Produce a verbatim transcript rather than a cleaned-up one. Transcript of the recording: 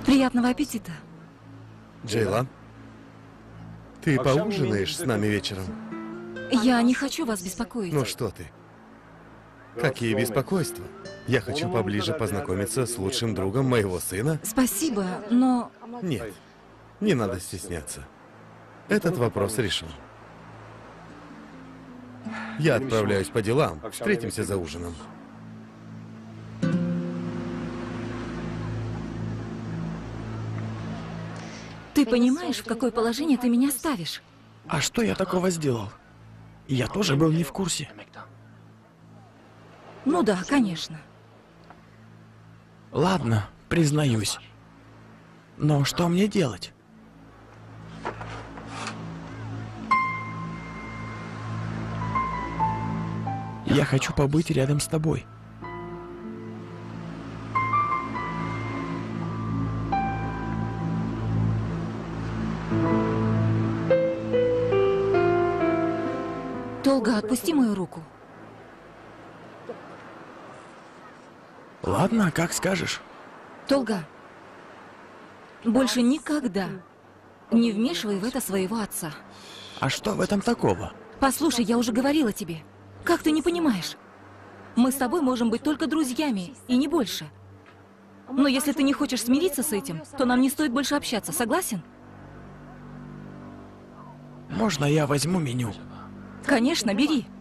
Приятного аппетита. Джейлан, ты поужинаешь с нами вечером? Я не хочу вас беспокоить. Ну что ты? Какие беспокойства? Я хочу поближе познакомиться с лучшим другом моего сына. Спасибо, но... Нет, не надо стесняться. Этот вопрос решен. Я отправляюсь по делам. Встретимся за ужином. Ты понимаешь, в какое положение ты меня ставишь? А что я такого сделал? Я тоже был не в курсе. Ну да, конечно. Ладно, признаюсь. Но что мне делать? Я хочу побыть рядом с тобой. Толга, отпусти мою руку. Ладно, как скажешь. Толга, больше никогда не вмешивай в это своего отца. А что в этом такого? Послушай, я уже говорила тебе. Как ты не понимаешь? Мы с тобой можем быть только друзьями, и не больше. Но если ты не хочешь смириться с этим, то нам не стоит больше общаться, согласен? Можно я возьму меню? Конечно, бери.